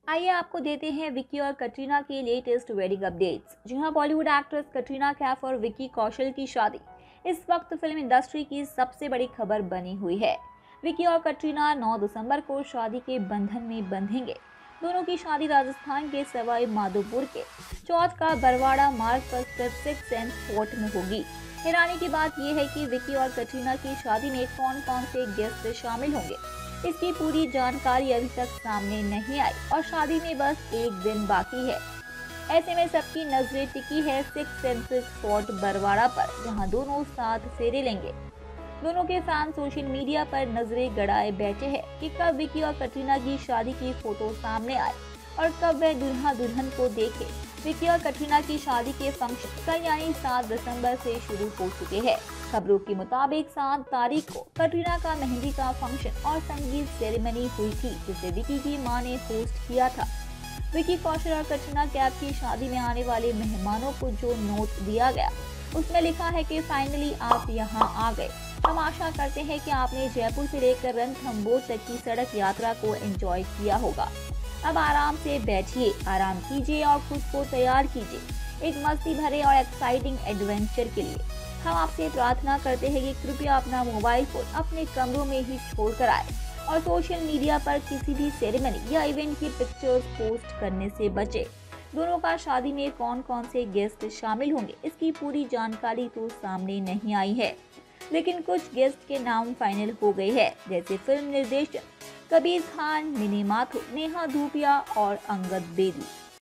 आइए आपको देते हैं विकी और कटरीना के लेटेस्ट वेडिंग अपडेट्स। जी हाँ, बॉलीवुड एक्ट्रेस कटरीना कैफ और विकी कौशल की शादी इस वक्त फिल्म इंडस्ट्री की सबसे बड़ी खबर बनी हुई है। विकी और कटरीना 9 दिसंबर को शादी के बंधन में बंधेंगे। दोनों की शादी राजस्थान के सवाई माधोपुर के चौथ का बरवाड़ा मार्ग पर स्थित सिक्स सेंस फोर्ट में होगी। हैरानी की बात यह है कि विकी और कटरीना की शादी में कौन कौन से गेस्ट शामिल होंगे, इसकी पूरी जानकारी अभी तक सामने नहीं आई और शादी में बस एक दिन बाकी है। ऐसे में सबकी नजरें टिकी है सिक्स सेंसेस फोर्ट बरवाड़ा पर, जहां दोनों साथ फेरे लेंगे। दोनों के फैन सोशल मीडिया पर नजरें गड़ाए बैठे हैं कि कब विकी और कटरीना की शादी की फोटो सामने आए और कब वह दुल्हा दुल्हन को देखे। विकी और कटरीना की शादी के फंक्शन कल यानी 7 दिसंबर से शुरू हो चुके हैं। खबरों के मुताबिक 7 तारीख को कटरीना का मेहंदी का फंक्शन और संगीत सेरेमनी हुई थी, जिसे विकी की मां ने होस्ट किया था। विकी कौशल और कटरीना कैफ की शादी में आने वाले मेहमानों को जो नोट दिया गया, उसमें लिखा है कि फाइनली आप यहाँ आ गए। हम आशा करते हैं कि आपने जयपुर से लेकर रणथंभौर तक की सड़क यात्रा को एंजॉय किया होगा। अब आराम से बैठिए, आराम कीजिए और खुद को तैयार कीजिए एक मस्ती भरे और एक्साइटिंग एडवेंचर के लिए। हम आपसे प्रार्थना करते हैं कि कृपया अपना मोबाइल फोन अपने कमरों में ही छोड़कर आए और सोशल मीडिया पर किसी भी सेरेमनी या इवेंट की पिक्चर्स पोस्ट करने से बचे। दोनों का शादी में कौन कौन से गेस्ट शामिल होंगे, इसकी पूरी जानकारी तो सामने नहीं आई है, लेकिन कुछ गेस्ट के नाम फाइनल हो गए हैं, जैसे फिल्म निर्देशक कबीर खान, मिनी माथुर, नेहा धूपिया और अंगद बेदी।